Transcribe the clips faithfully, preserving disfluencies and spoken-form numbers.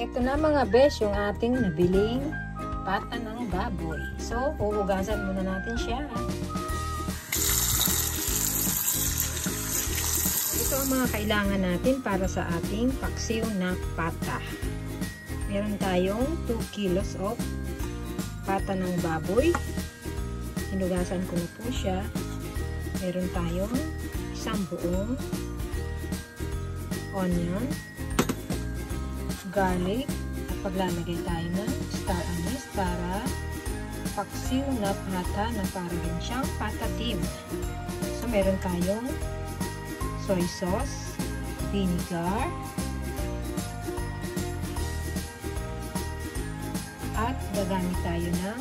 Ito na mga besh, yung ating nabiling pata ng baboy. So, huhugasan muna natin siya. Ito ang mga kailangan natin para sa ating paksiw na pata. Meron tayong two kilos of pata ng baboy. Hinugasan ko na po siya. Meron tayong isang buong onion, garlic, at paglalagay tayo ng Star Anise para paksiw na pata na para rin siyang patatim. So, meron tayong soy sauce, vinegar, at gagamit tayo ng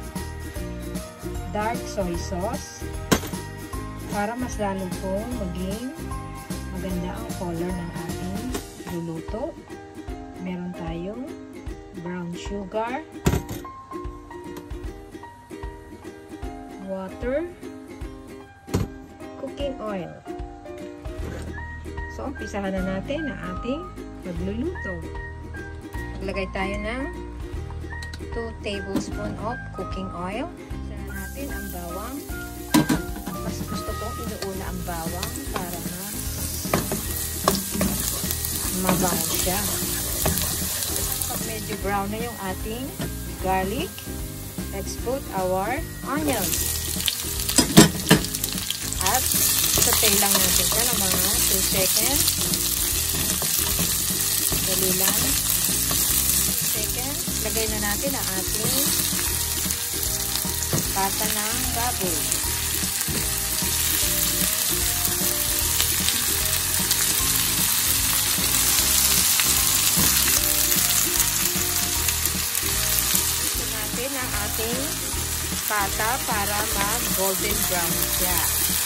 dark soy sauce para mas lalo pong maging maganda ang color ng ating luluto. Meron tayong brown sugar, water, cooking oil. So, umpisahan na natin ang ating magluluto. Maglagay tayo ng two tablespoons of cooking oil. Umpisahan natin ang bawang. Mas gusto kong inuuna ang bawang para mas mabango siya. Pag medyo brown na yung ating garlic, let's put our onions. At saute lang natin siya ng mga two seconds. Dali lang. two seconds. Lagay na natin ang ating pata ng baboy. Ang ating pata para mag-golden brown siya.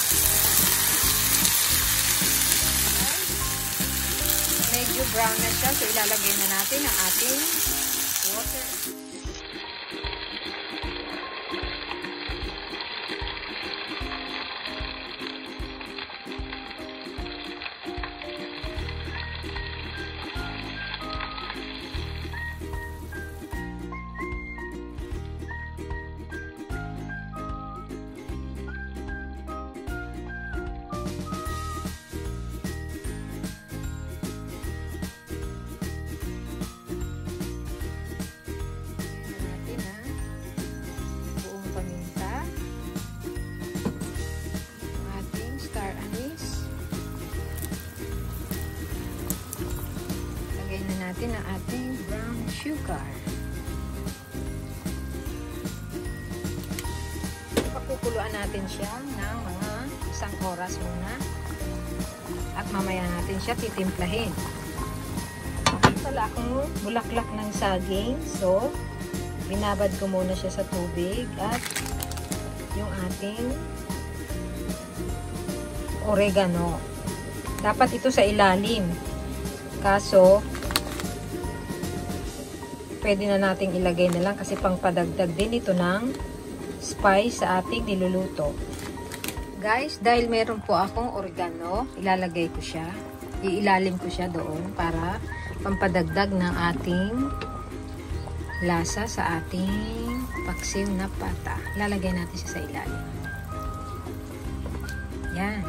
Medyo brown na siya, so ilalagay na natin ang ating water. Star Anise. Lagay na natin ang ating brown sugar. Pakukuluan natin siya ng mga isang oras muna. At mamaya natin siya titimplahin. Wala akong bulaklak ng saging. So, binabad ko muna siya sa tubig. At yung ating oregano. Dapat ito sa ilalim. Kaso, pwede na nating ilagay na lang kasi pangpadagdag din ito ng spice sa ating niluluto. Guys, dahil meron po akong oregano, ilalagay ko siya. Iilalim ko siya doon para pampadagdag ng ating lasa sa ating paksiw na pata. Ilalagay natin siya sa ilalim. Yan.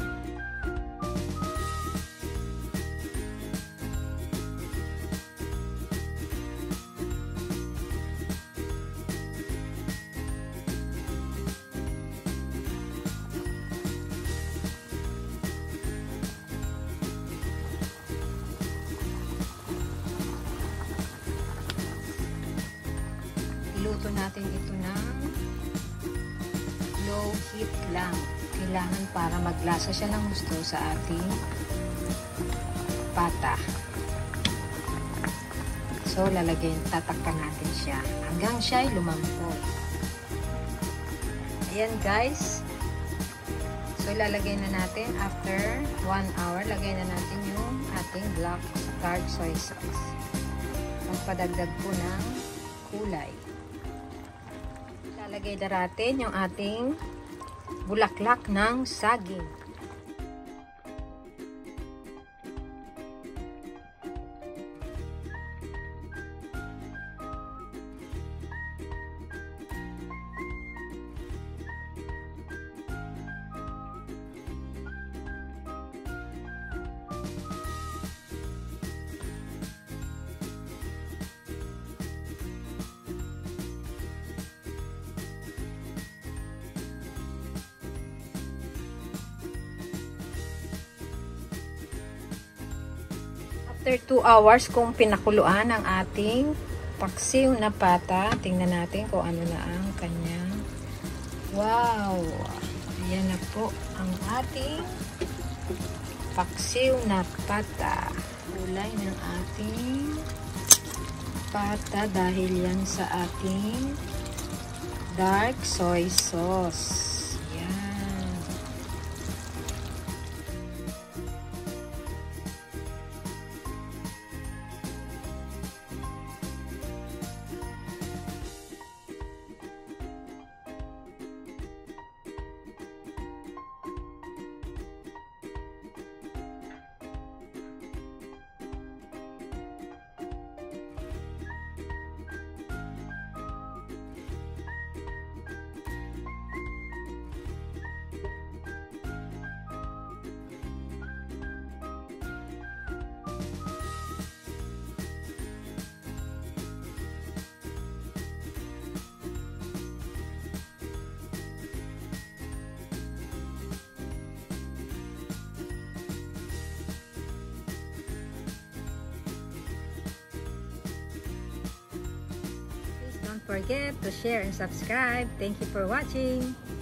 Iluto natin ito ng low heat lang. Kailangan para maglasa siya ng gusto sa ating pata. So, lalagyan, tatakpan natin siya hanggang siya ay lumambot. Ayan guys. So, lalagay na natin after one hour. Lagay na natin yung ating black dark soy sauce. Pagpadagdag po ng kulay. Lalagay na natin yung ating bulaklak ng saging. After two hours kung pinakuluan ang ating paksiw na pata, tingnan natin kung ano na ang kanyang. Wow! Ayan na po ang ating paksiw na pata. Kulay ng ating pata dahil yan sa ating dark soy sauce. Don't forget to share and subscribe. Thank you for watching.